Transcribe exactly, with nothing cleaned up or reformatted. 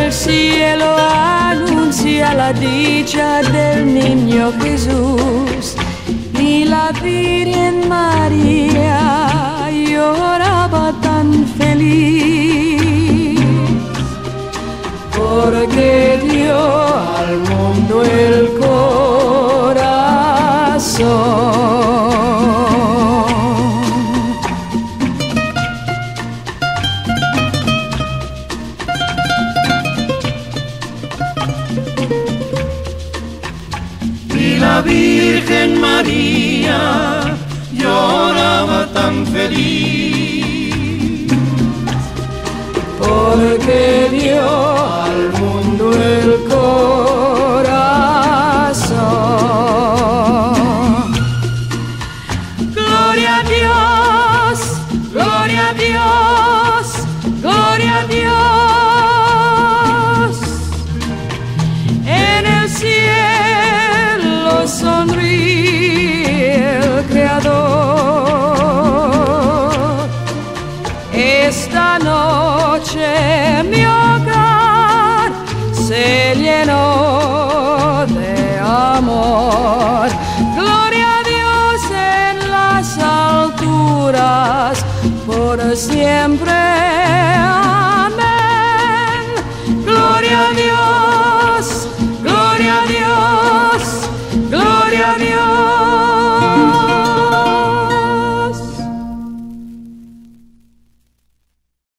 el cielo anuncia la dicha del niño Jesús y la Virgen María lloraba tan feliz porque dio al mundo el corazón. Y la Virgen María lloraba tan feliz porque dio al mundo el corazón. Gloria a Dios, gloria a Dios, gloria a Dios. En el cielo sonríe el Creador. Esta noche